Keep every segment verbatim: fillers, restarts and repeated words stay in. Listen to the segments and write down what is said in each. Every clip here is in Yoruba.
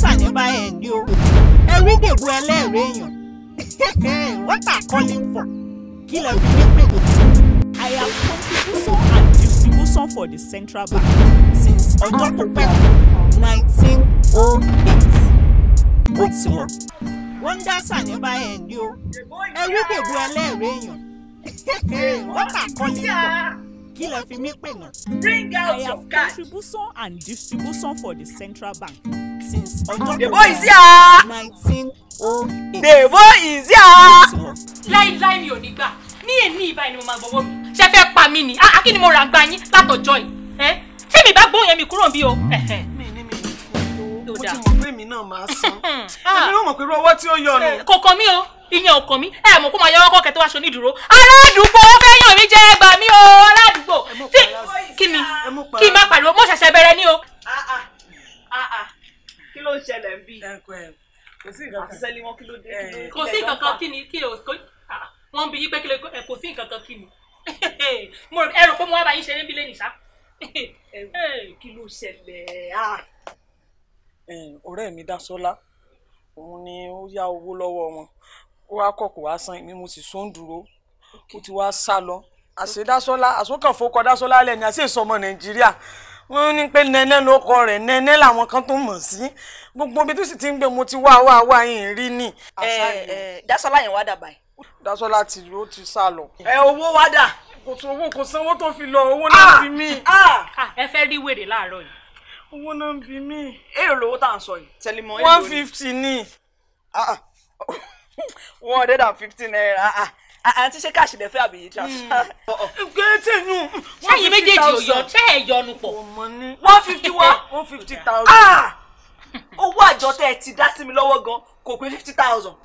sà ní bá ẹ̀ ní o. Ẹ̀rí Debo ẹlẹ́rìí èèyàn. What are calling for? Kí lẹ fi ní pè kò? I have contribution and distribution for the central bank since ọjọ́ tó pẹ́ nineteen oh eight. Ó ti wọ̀. Wọ́n dá sà ní bá ẹ̀ ní o. Ẹ̀rí Debo ẹlẹ́rìí èèyàn. What are calling for? Kí lẹ fi mí pè náà? Bring out I your have card. contribution and distribution for the central bank since ọjọ́ Debo is here. nineteen oh eight. Debo is here. Láíláí mi ò ní gbà. Ní èní ìbá ni mo máa gbọ́wọ́ mi. Ṣé fẹ́ pa mí ni? Ah, kí ni mo ra gba yín látọjọ́ yìí? Eh? Ṣé mi bá gbóhùn yẹn mi kúrò bí o? Mi ní mi ò fún lówó. Mo ti mọ̀ pé èmi náà máa san. Èmi náà mọ̀ pé owó tí ó yọ nù. Kò kàn mí o. Ìyẹn ò kàn mí. Ẹ mọ̀ kó máa yọwọ́ kọ́kẹ́ tó wá aṣọ onídùúró. Aládùúgbò ó fẹ́ yàn mí jẹ ẹgbà mí o. Aládùúgbò. Kí ni? Kí n má pariwo. Mo ṣẹ̀ṣẹ̀ bẹ̀rẹ̀ ní o. Kí ló ń ṣẹlẹ̀ ń bí? Kò sí nǹkan kan. Sẹ́lí wọn kí ló dé? Kò sí nǹkan kan kí ni kí o wọ́n bí yín pé kò sí nǹkan kan kí ni. Mo rò ẹ rò pé mo wá bá yín ṣeré bí lẹ́nìí ṣá. Kí ló ṣẹlẹ̀? Ọ̀rẹ́ mi Dásọ́lá òun ni ó yá owó lọ́wọ́ wọn ó wá kọ̀kọ̀ wá san èmi mo sì sún dúró ó ti wá sá lọ àṣẹ Dásọ́lá àsókàn fọkọ Dásọ́lá lẹ́ni àṣẹ ìsọmọ Nàìjíríà wọ́n ní pé nẹ́nẹ́ ló kọ rẹ̀ nẹ́nẹ́ làwọn kan tó mọ̀ sí gbogbo ibi tó sì ti ń gbé mo ti wá wá wá yín rí ni. Dásọ́lá yẹn wá dàbà yìí. Dásọ́lá ti ó ti sá lọ. ẹ owó wá dà. kò tó owó kò sanwó tó fi lọ owó náà bí mí. Ẹ fẹ́ rí wèrè láàárọ̀ yìí. owó náà bí mí. èrò lówó tá à ń sọ yìí tẹlẹ mọ. one fifty ni. one hundred and fifty naira. àǹtí ṣe káàṣì lẹ fẹ́ àbí yìí transfer. gẹ́tẹ̀ nù. ṣẹ́yìn méjèèjì ò yọ ṣẹ́ ẹ̀ yọnu pọ̀. one fifty one. one fifty thousand. owó àjọ tẹ ẹ ti dá sí mi lọ́wọ́ gan kò pé fifty thousand.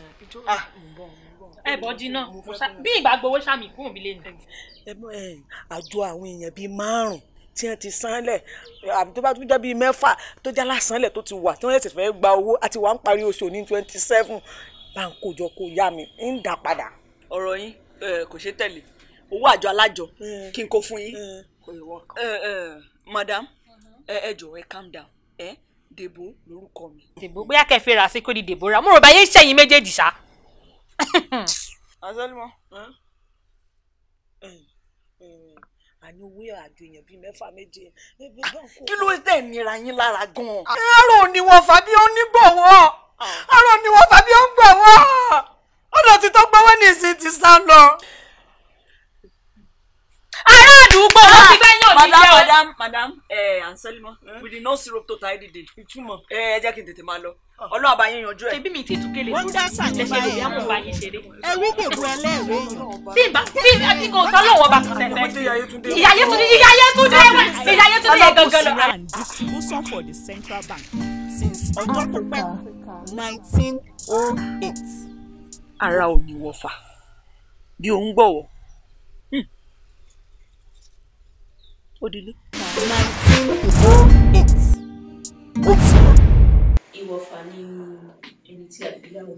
ẹ bọ́ jiná bí ìgbà gbowó sàmì kún òbí lé ní. àjọ àwọn èèyàn bíi márùn-ún tí wọ́n ti sanlẹ̀ àbí tó bá tún jẹ́ bíi mẹ́fà tó jẹ́ lásánlẹ̀ tó ti wà tí wọ́n sì fẹ́ gba owó àti wà ń parí oṣù ní twenty seven bá ń kójọ kó yá mi ń dà padà. ọ̀rọ̀ yín kò ṣe tẹ̀lé owó àjọ alájọ kí n kó fún yín. madam ẹ jọ̀ọ́ ẹ calm down ẹ Debo lórúkọ mi. Debo bóyá kẹfẹ́ rà sí kó di Debo ra mo rò bá yé ṣẹ́yìn méjèèjì ṣá. azalima. àní owó àjò èèyàn bíi mẹ́fà méje. kí ló dé nira yín lára gan-an. ẹ̀rọ ni wọ́n fà bí ó ní gbọ̀wọ́ ẹ̀rọ ni wọ́n fà bí ó ń gbọ̀wọ́ ọ̀dọ̀ ti tó gbọ́wọ́ ní ìsìn ti sá lọ. ará àdúgbò wọn ti fẹ́ yàn mí jẹ́ o. madam madam ẹ Anselmo with the no syrup to tie the day. ìtumọ̀ ẹ ẹ jẹ́ kí n tètè máa lọ ọlọ́run àbá yín yanjú ẹ̀. ṣebí mi ti tún kélé Wọ́n dá sà ní bá lẹ́sẹ̀ ẹ̀ lórí àmọ́ bá yín ṣeré. Ẹ̀rí Debo ẹlẹ́rìí èèyàn. tí ìbá tí àti kò sọ lọ́wọ́ bá kò tẹ̀tẹ̀. ìyá Yétúndé ìyá Yétúndé ìyá Yétúndé ìyá Yétúndé yẹn gangan lọ. And distribution for the central bank since ọjọ́ tó pẹ́ nineteen oh eight. ara ò ní wọ̀fà bí òun gbọ̀wọ̀ ó dilé. nineteen oh eight. ó ti wọ̀. Ìwọ̀fà ni ẹni tí a fi yáwó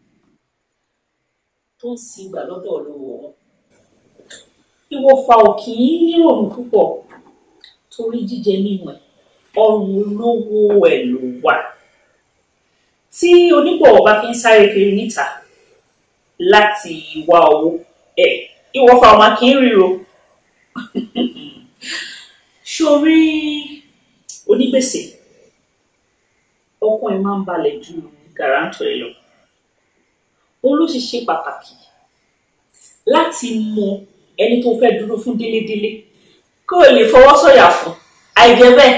tó ń sin ìgbà lọ́dọ̀ olówó wọn. Ìwọ̀fà ò kì í nírònú púpọ̀ torí jíjẹ mímu ẹ̀ ọrùn olówó ẹ̀ ló wà. Tí onígbọ̀wọ́ bá fi ń sáré kiri níta láti wá owó ẹ̀ ìwọ̀fà ọmọ kì í ríro. Sórí onígbèsè ọkàn ẹ̀ máa ń balẹ̀ ju Guarantor ẹ̀ lọ. Òun ló ṣe ṣe pàtàkì láti mọ ẹni tó fẹ́ dúró fún délédélé kó o lè fọwọ́ sọ̀yà fún àìjẹ́ bẹ́ẹ̀.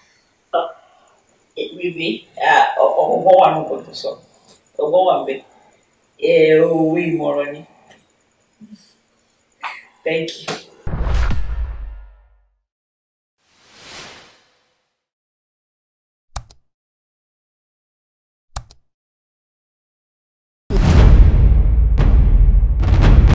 Rebe ọgbọ́n wà ní ọkọ̀ tó sọ ọgbọ́n wà bẹ́ẹ̀ owó ìmọ̀ràn ni. Thank you.